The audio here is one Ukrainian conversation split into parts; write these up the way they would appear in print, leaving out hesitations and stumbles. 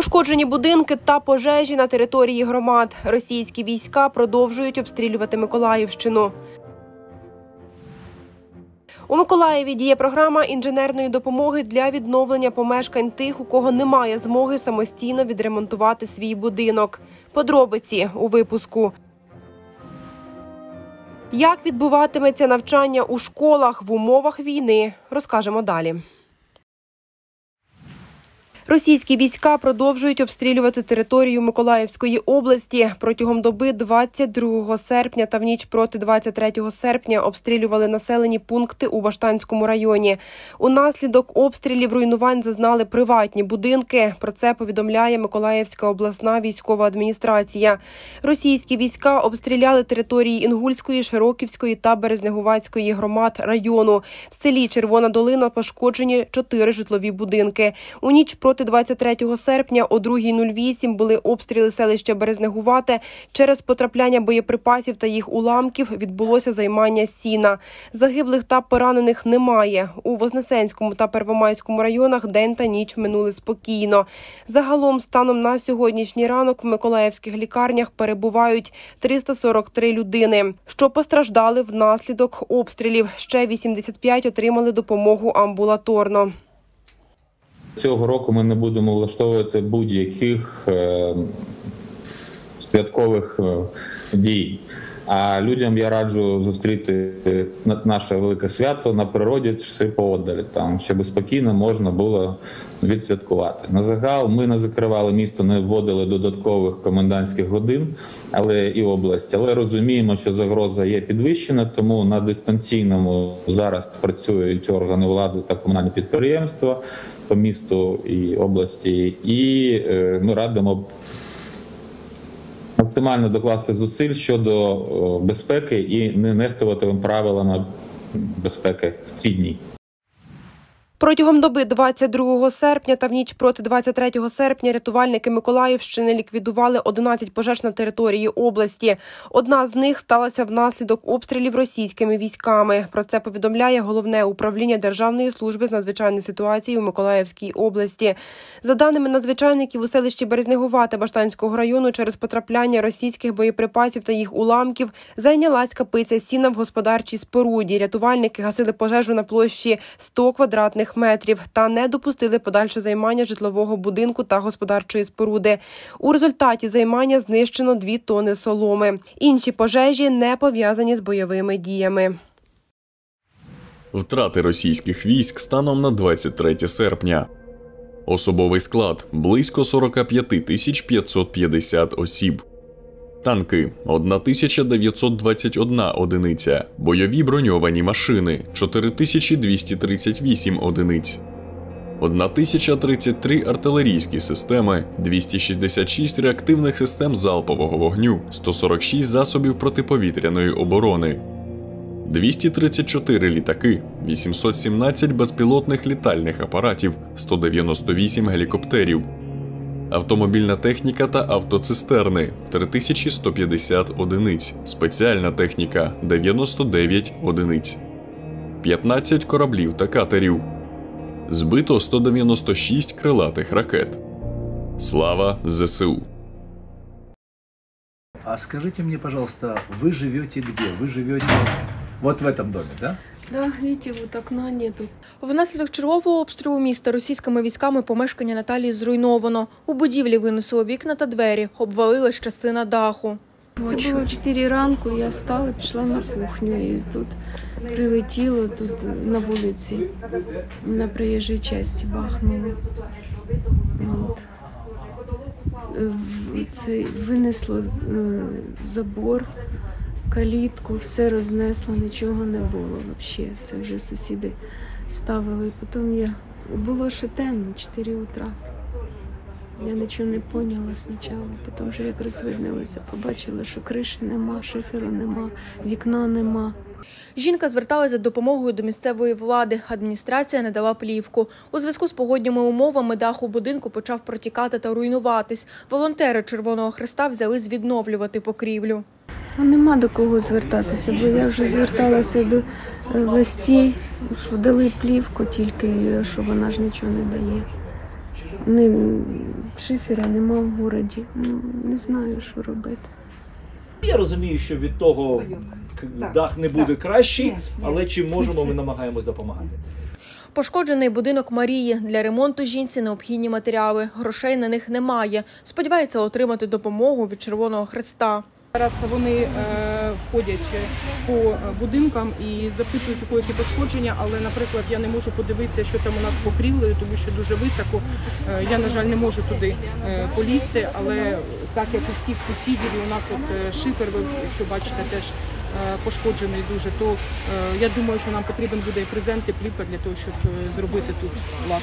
Пошкоджені будинки та пожежі на території громад. Російські війська продовжують обстрілювати Миколаївщину. У Миколаєві діє програма інженерної допомоги для відновлення помешкань тих, у кого немає змоги самостійно відремонтувати свій будинок. Подробиці у випуску. Як відбуватиметься навчання у школах в умовах війни, розкажемо далі. Російські війська продовжують обстрілювати територію Миколаївської області. Протягом доби 22 серпня та в ніч проти 23 серпня обстрілювали населені пункти у Баштанському районі. Унаслідок обстрілів руйнувань зазнали приватні будинки. Про це повідомляє Миколаївська обласна військова адміністрація. Російські війська обстріляли території Інгульської, Широківської та Березнегуватської громад району. В селі Червона Долина пошкоджені 4 житлові будинки. У ніч проти 23 серпня о 2:08 були обстріли селища Березнегувате. Через потрапляння боєприпасів та їх уламків відбулося займання сіна. Загиблих та поранених немає. У Вознесенському та Первомайському районах день та ніч минули спокійно. Загалом, станом на сьогоднішній ранок в миколаївських лікарнях перебувають 343 людини, що постраждали внаслідок обстрілів. Ще 85 отримали допомогу амбулаторно. Цього року ми не будемо влаштовувати будь-яких святкових дій. А людям я раджу зустріти наше велике свято на природі чи поодаль, там, щоб спокійно можна було відсвяткувати. На загал ми не закривали місто, не вводили додаткових комендантських годин, але і область. Але розуміємо, що загроза є підвищена, тому на дистанційному зараз працюють органи влади та комунальні підприємства по місту і області. І ми радимо максимально докласти зусиль щодо безпеки і не нехтувати правилами безпеки в ці дні. Протягом доби 22 серпня та в ніч проти 23 серпня рятувальники Миколаївщини ліквідували 11 пожеж на території області. Одна з них сталася внаслідок обстрілів російськими військами. Про це повідомляє Головне управління Державної служби з надзвичайних ситуацій у Миколаївській області. За даними надзвичайників, у селищі Березнегувате Баштанського району через потрапляння російських боєприпасів та їх уламків зайнялась капиця сіна в господарчій споруді. Рятувальники гасили пожежу на площі 100 квадратних метрів та не допустили подальше займання житлового будинку та господарчої споруди. У результаті займання знищено 2 тони соломи. Інші пожежі не пов'язані з бойовими діями. Втрати російських військ станом на 23 серпня. Особовий склад – близько 45 550 осіб. Танки – 1921 одиниця. Бойові броньовані машини – 4238 одиниць. 1033 артилерійські системи, 266 реактивних систем залпового вогню, 146 засобів протиповітряної оборони. 234 літаки, 817 безпілотних літальних апаратів, 198 гелікоптерів. Автомобільна техніка та автоцистерни – 3150 одиниць, спеціальна техніка – 99 одиниць. 15 кораблів та катерів. Збито 196 крилатих ракет. Слава ЗСУ! А скажите мне, пожалуйста, вы живете где? Вы живете вот в этом доме, да? Да, видите, вот окна нету. Внаслідок чергового обстрілу міста російськими військами помешкання Наталії зруйновано. У будівлі винесло вікна та двері, обвалилась частина даху. Це було 4 ранку, я встала, пішла на кухню і тут прилетіло, тут на вулиці, на проїжджій частині бахнуло. От. Це винесло забор, калітку, все рознесло, нічого не було взагалі. Це вже сусіди ставили. Потім було ще темно, 4 утра. Я нічого не поняла спочатку, потім вже як розвиднилося, побачила, що криші нема, шиферу нема, вікна нема. Жінка зверталася за допомогою до місцевої влади. Адміністрація не дала плівку. У зв'язку з погодніми умовами дах у будинку почав протікати та руйнуватись. Волонтери Червоного Хреста взялись відновлювати покрівлю. Нема до кого звертатися, бо я вже зверталася до властей, що дали плівку, тільки що вона ж нічого не дає. шифера нема в городі. Ну, не знаю, що робити. Я розумію, що від того дах не буде кращий, але чим можемо, ми намагаємось допомагати. Пошкоджений будинок Марії. Для ремонту жінці необхідні матеріали. Грошей на них немає. Сподівається отримати допомогу від Червоного Хреста. Зараз вони ходять по будинкам і запитують, у які пошкодження, але, наприклад, я не можу подивитися, що там у нас з покрівлею, тому що дуже високо. Я, на жаль, не можу туди полізти, але так як у всіх сусідів, і у нас от шифер, ви, якщо бачите, теж пошкоджений дуже, то я думаю, що нам потрібен буде і презент, і плівка для того, щоб зробити тут лад.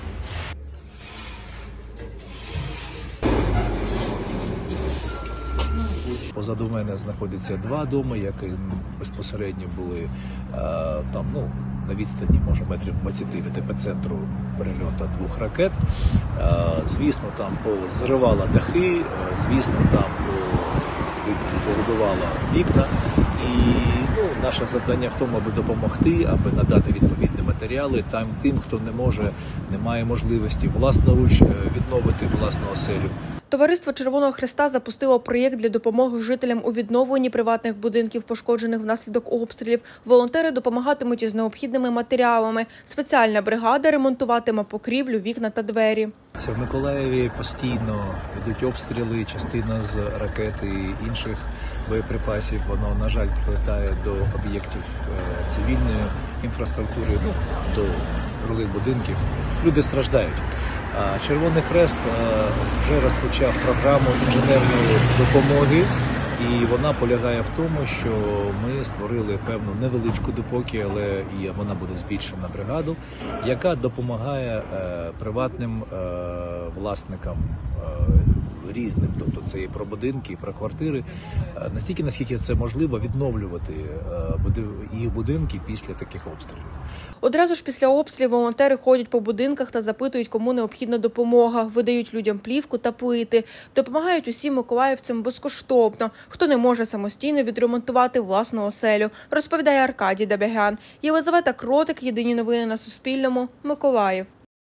Позаду мене знаходиться 2 доми, які безпосередньо були там, ну, на відстані, може, метрів 20 від епіцентру перельоту 2 ракет. Звісно, там зривала дахи, звісно, там повибивала вікна. І наше завдання в тому, аби допомогти, аби надати відповідні матеріали тим, хто не має можливості власноруч відновити власну оселю. Товариство Червоного Хреста запустило проєкт для допомоги жителям у відновленні приватних будинків, пошкоджених внаслідок обстрілів. Волонтери допомагатимуть із необхідними матеріалами. Спеціальна бригада ремонтуватиме покрівлю, вікна та двері. Це в Миколаєві постійно йдуть обстріли, частина з ракет і інших боєприпасів. Воно, на жаль, прилітає до об'єктів цивільної інфраструктури, до жилих будинків. Люди страждають. Червоний Хрест вже розпочав програму інженерної допомоги, і вона полягає в тому, що ми створили певну невеличку допоки, але і вона буде збільшена бригаду, яка допомагає приватним власникам різним, тобто це і про будинки, і про квартири, настільки, наскільки це можливо, відновлювати їх будинки після таких обстрілів. Одразу ж після обстрілів волонтери ходять по будинках та запитують, кому необхідна допомога, видають людям плівку та плити. Допомагають усім миколаївцям безкоштовно, хто не може самостійно відремонтувати власну оселю, розповідає Аркадій Дабягян. Єлизавета Кротик, Єдині новини на Суспільному, Миколаїв.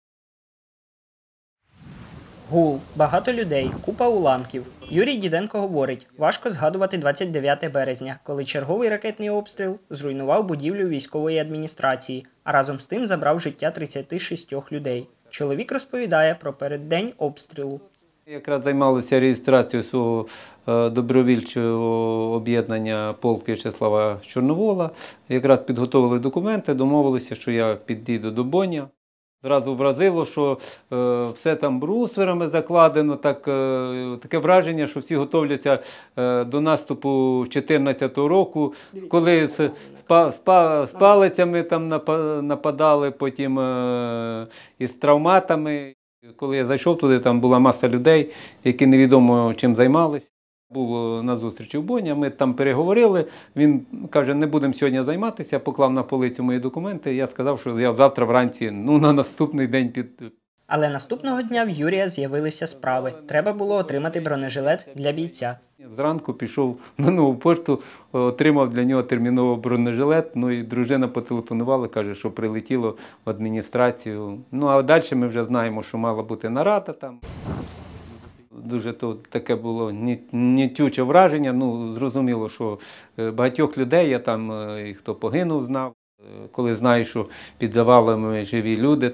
Гул, багато людей, купа уламків. Юрій Діденко говорить, важко згадувати 29 березня, коли черговий ракетний обстріл зруйнував будівлю військової адміністрації, а разом з тим забрав життя 36 людей. Чоловік розповідає про переддень обстрілу. Якраз займалися реєстрацією свого добровільчого об'єднання «Полк В'ячеслава Чорновола». Якраз підготовили документи, домовилися, що я підійду до Боня. Зразу вразило, що все там брусверами закладено, таке враження, що всі готовляться до наступу 2014 року, коли з палицями там нападали, потім із травматами. Коли я зайшов туди, там була маса людей, які невідомо чим займалися. Був на зустрічі в Боні, ми там переговорили, він каже, не будемо сьогодні займатися, поклав на полицю мої документи, я сказав, що я завтра вранці, на наступний день Але наступного дня в Юрія з'явилися справи. Треба було отримати бронежилет для бійця. Зранку пішов на Нову пошту, отримав для нього терміново бронежилет, і дружина потелефонувала, каже, що прилетіло в адміністрацію. А далі ми вже знаємо, що мала бути нарада там. Дуже таке було нітюче враження. Зрозуміло, що багатьох людей я там, і хто погинув, знав. Коли знаєш, що під завалами живі люди,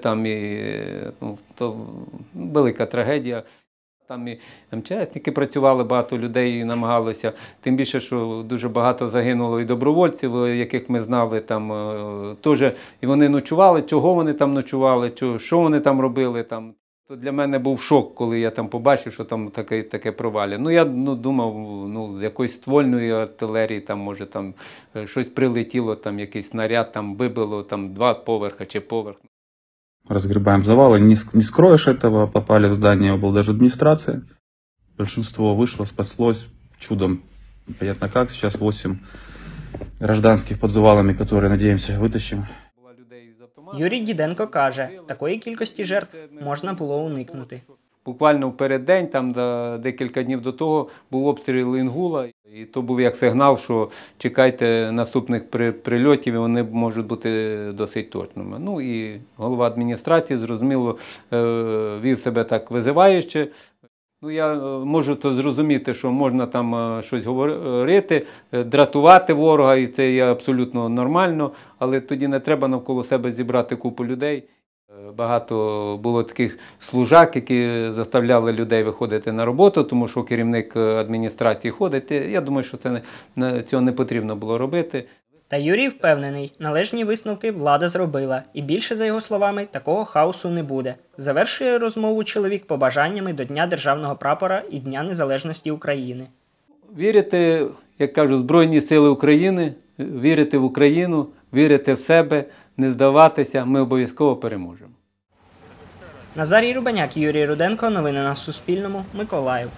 то велика трагедія. Там і МЧСники працювали, багато людей намагалися. Тим більше, що дуже багато загинуло і добровольців, яких ми знали. Там теж і вони ночували, чого вони там ночували, що вони там робили. То для мене був шок, коли я там побачив, що там таке провалля. Я думав, з якоїсь ствольної артилерії, там, може, там щось прилетіло, там якийсь снаряд, там вибило, там 2 поверха чи поверх. Разгребаем завалы, не скроешь этого, попали в здание облдержадминистрации. Большинство вышло, спаслось чудом, понятно как. Сейчас 8 гражданских под завалами, которые, надеемся, вытащим. Юрій Діденко каже, такої кількості жертв можна було уникнути. Буквально в переддень, там декілька днів до того, був обстріл Інгула, І то був як сигнал, що чекайте наступних прильотів, і вони можуть бути досить точними. Ну і голова адміністрації, зрозуміло, вів себе так визиваюче. Ну, я можу то зрозуміти, що можна там щось говорити, дратувати ворога, і це є абсолютно нормально, але тоді не треба навколо себе зібрати купу людей. Багато було таких служак, які заставляли людей виходити на роботу, тому що керівник адміністрації ходить. Я думаю, що цього не потрібно було робити. Та Юрій впевнений, належні висновки влада зробила. І більше, за його словами, такого хаосу не буде. Завершує розмову чоловік побажаннями до Дня Державного прапора і Дня Незалежності України. Вірити, як кажуть, в Збройні Сили України, вірити в Україну, вірити в себе, не здаватися, ми обов'язково переможемо. Назарій Рубаняк, Юрій Руденко. Новини на Суспільному. Миколаїв.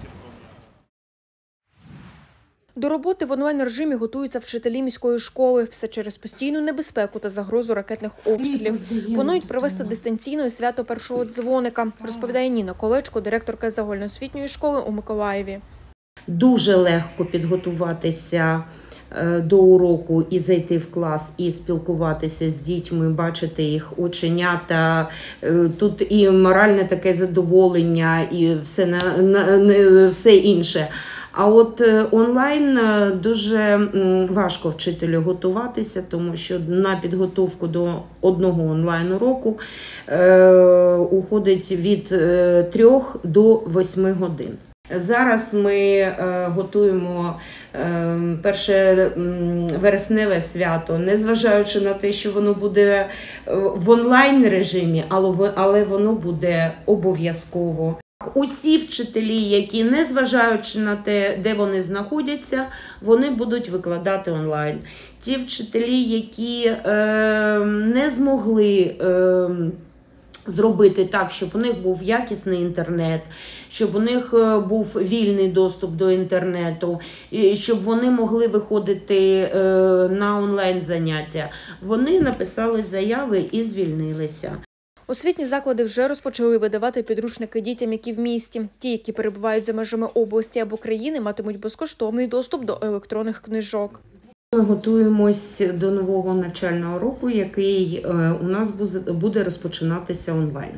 До роботи в онлайн-режимі готуються вчителі міської школи. Все через постійну небезпеку та загрозу ракетних обстрілів. Планують провести дистанційно свято першого дзвоника, розповідає Ніна Колечко, директорка загальноосвітньої школи у Миколаєві. Дуже легко підготуватися до уроку і зайти в клас, і спілкуватися з дітьми, бачити їх оченята. Тут і моральне таке задоволення, і все інше. А от онлайн дуже важко вчителю готуватися, тому що на підготовку до одного онлайн-уроку уходить від 3 до 8 годин. Зараз ми готуємо перше вересневе свято, незважаючи на те, що воно буде в онлайн-режимі, але воно буде обов'язково. Усі вчителі, які, незважаючи на те, де вони знаходяться, вони будуть викладати онлайн. Ті вчителі, які не змогли зробити так, щоб у них був якісний інтернет, щоб у них був вільний доступ до інтернету, щоб вони могли виходити на онлайн-заняття, вони написали заяви і звільнилися. Освітні заклади вже розпочали видавати підручники дітям, які в місті. Ті, які перебувають за межами області або країни, матимуть безкоштовний доступ до електронних книжок. Ми готуємось до нового навчального року, який у нас буде розпочинатися онлайн.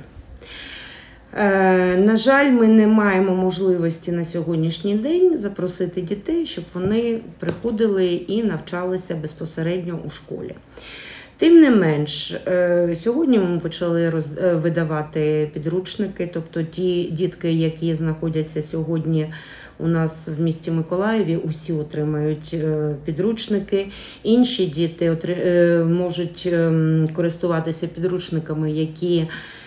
На жаль, ми не маємо можливості на сьогоднішній день запросити дітей, щоб вони приходили і навчалися безпосередньо у школі. Тим не менш, сьогодні ми почали видавати підручники, тобто ті дітки, які знаходяться сьогодні у нас в місті Миколаєві, усі отримають підручники. Інші діти можуть користуватися підручниками, які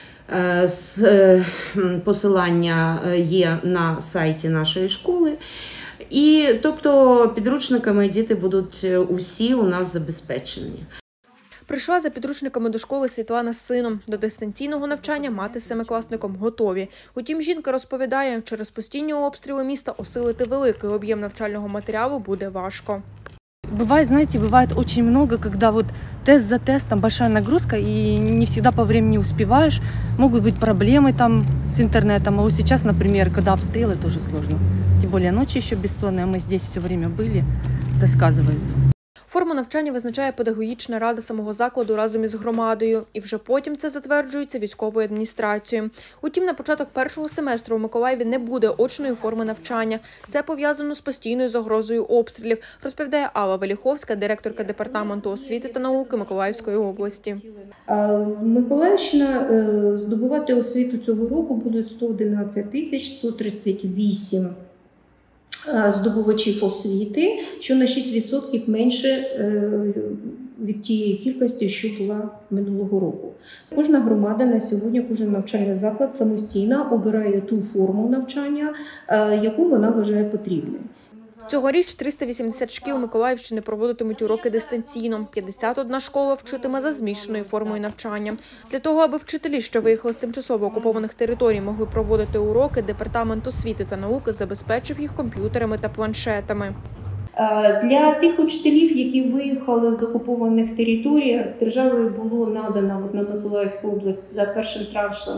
посилання є на сайті нашої школи. І, тобто, підручниками діти будуть усі у нас забезпечені. Прийшла за підручниками до школи Світлана з сином. До дистанційного навчання мати з семикласником готові. Утім, жінка розповідає, через постійні обстріли міста осилити великий об'єм навчального матеріалу буде важко. Бывает очень много, когда вот тест за тестом, большая нагрузка, и не всегда по времени успеваешь. Могут быть проблемы там с интернетом. А вот сейчас, например, когда обстрелы, тоже сложно. Тем более ночи еще бессонные, мы здесь все время были, это сказывается. Форму навчання визначає педагогічна рада самого закладу разом із громадою. І вже потім це затверджується військовою адміністрацією. Утім, на початок першого семестру у Миколаєві не буде очної форми навчання. Це пов'язано з постійною загрозою обстрілів, розповідає Алла Веліховська, директорка департаменту освіти та науки Миколаївської області. Миколаївщина здобувати освіту цього року буде 111 138 здобувачів освіти, що на 6% менше від тієї кількості, що була минулого року. Кожна громада на сьогодні, кожен навчальний заклад самостійно обирає ту форму навчання, яку вона вважає потрібною. Цьогоріч 380 шкіл Миколаївщини проводитимуть уроки дистанційно. 51 школа вчитиме за змішаною формою навчання. Для того, аби вчителі, що виїхали з тимчасово окупованих територій, могли проводити уроки, Департамент освіти та науки забезпечив їх комп'ютерами та планшетами. Для тих учителів, які виїхали з окупованих територій, державою було надано на Миколаївську область за першим траншем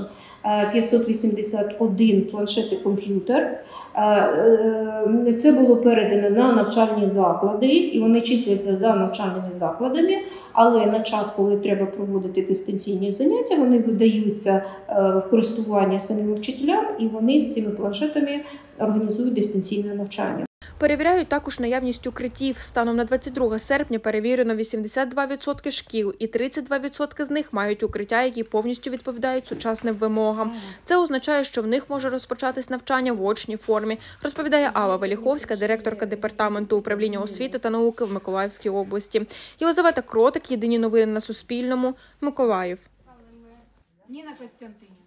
581 планшет і комп'ютер. Це було передано на навчальні заклади, і вони числяться за навчальними закладами, але на час, коли треба проводити дистанційні заняття, вони видаються в користування самим вчителям, і вони з цими планшетами організують дистанційне навчання. Перевіряють також наявність укриттів. Станом на 22 серпня перевірено 82% шкіл, і 32% з них мають укриття, які повністю відповідають сучасним вимогам. Це означає, що в них може розпочатись навчання в очній формі, розповідає Алла Веліховська, директорка департаменту управління освіти та науки в Миколаївській області. Єлизавета Кротик, єдині новини на Суспільному, Миколаїв. Ніна Костянтинівна.